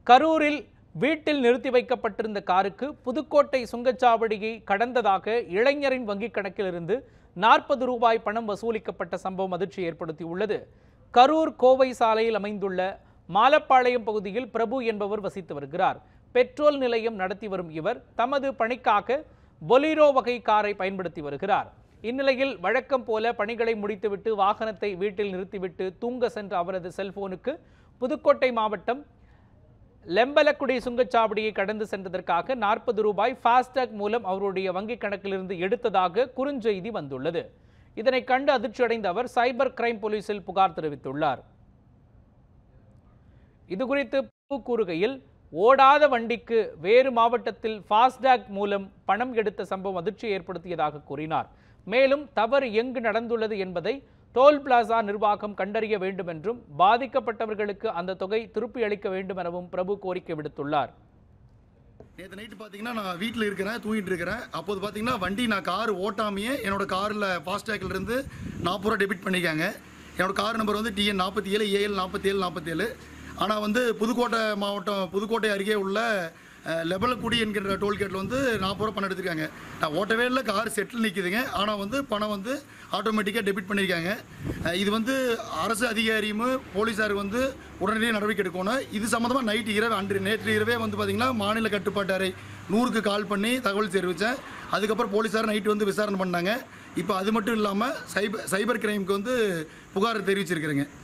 கரூரில் வீட்டில் நிறுத்தி வைக்கப்பட்டிருந்த காருக்கு புதுக்கோட்டை சுங்கச்சாவடியை கடந்ததாக இளைஞரின் வங்கிக் கணக்கிலிருந்து 40 ரூபாய் பணம் வசூலிக்கப்பட்ட சம்பவம் அதிர்ச்சி ஏற்படுத்தியுள்ளது. கரூர் கோவை சாலையில் அமைந்துள்ள மாலப்பாளையம் பகுதியில் பிரபு என்பவர் வசித்து வருகிறார். பெட்ரோல் நிலையம் நடத்தி வரும் இவர் தமது பணிக்காக பொலிரோ வகை காரை பயன்படுத்தி வருகிறார். இந்நிலையில் வழக்கம் போல பணிகளை முடித்துவிட்டு வாகனத்தை வீட்டில் நிறுத்திவிட்டு தூங்க சென்ற அவரது செல்போனுக்கு புதுக்கோட்டை மாவட்டம் லெம்பலக்குடி சுங்கச்சாவடியை கடந்து சென்றதற்காக 40 ரூபாய் ஃபாஸ்டாக் மூலம் அவருடைய வங்கிக் கணக்கிலிருந்து எடுத்ததாக குறுஞ்செய்தி வந்துள்ளது. இதனை கண்டு அதிர்ச்சியடைந்த அவர் சைபர் கிரைம் போலீசில் புகார் தெரிவித்துள்ளார். இதுகுறித்து கூறுகையில், ஓடாத வண்டிக்கு வேறு மாவட்டத்தில் ஃபாஸ்டாக் மூலம் பணம் எடுத்த சம்பவம் அதிர்ச்சி ஏற்படுத்தியதாக கூறினார். மேலும் தவறு எங்கு நடந்துள்ளது என்பதை டோல் பிளாசா நிர்வாகம் கண்டறிய வேண்டும் என்றும் பாதிக்கப்பட்டவர்களுக்கு அந்த தொகை திருப்பி அளிக்க வேண்டும் எனவும் பிரபு கோரிக்கை விடுத்துள்ளார். நேற்று நைட்டு பார்த்தீங்கன்னா நான் வீட்டில் இருக்கிறேன், தூங்கிட்டு இருக்கிறேன். அப்போது பார்த்தீங்கன்னா வண்டி நான் கார் ஓட்டாமையே என்னோட காரில் ஃபாஸ்டேக்கில் இருந்து 40 ரூபா டெபிட் பண்ணிக்காங்க. என்னோட கார் நம்பர் வந்து TN 47 AL 4747. ஆனால் வந்து புதுக்கோட்டை மாவட்டம் புதுக்கோட்டை அருகே உள்ள லெபலக்குடி என்கிற டோல்கேட்டில் வந்து 40 ரூபா பணம் எடுத்துருக்காங்க. நான் ஓட்டவே இல்லை, கார் செட்டில் நிற்குதுங்க. ஆனால் வந்து பணம் வந்து ஆட்டோமேட்டிக்காக டெபிட் பண்ணியிருக்காங்க. இது வந்து அரசு அதிகாரியும் போலீஸார் வந்து உடனடியாக நடவடிக்கை எடுக்கணும். இது சம்மந்தமாக நேற்று இரவே வந்து பார்த்திங்கன்னா மாநில கட்டுப்பாட்டு அறை 100க்கு கால் பண்ணி தகவல் தெரிவித்தேன். அதுக்கப்புறம் போலீஸார் நைட்டு வந்து விசாரணை பண்ணாங்க. இப்போ அது மட்டும் இல்லாமல் சைபர் கிரைமுக்கு வந்து புகார் தெரிவிச்சிருக்கிறேங்க.